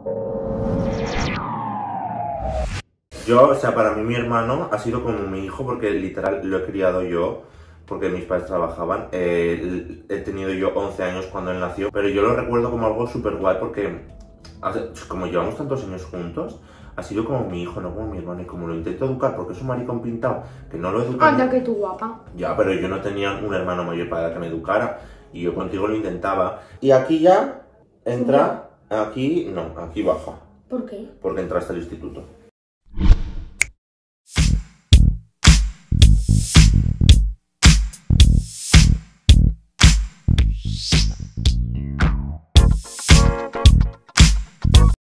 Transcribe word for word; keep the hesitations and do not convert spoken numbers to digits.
Yo, o sea, para mí mi hermano ha sido como mi hijo porque literal lo he criado yo, porque mis padres trabajaban. Eh, he tenido yo once años cuando él nació, pero yo lo recuerdo como algo súper guay porque hace- como llevamos tantos años juntos, ha sido como mi hijo, no como mi hermano. Y como lo intento educar porque es un maricón pintado, que no lo educo. Anda, que tú guapa. Ya, pero yo no tenía un hermano mayor para que me educara y yo contigo lo intentaba. Y aquí ya entra, aquí no, aquí baja, ¿Por qué? porque entraste al instituto.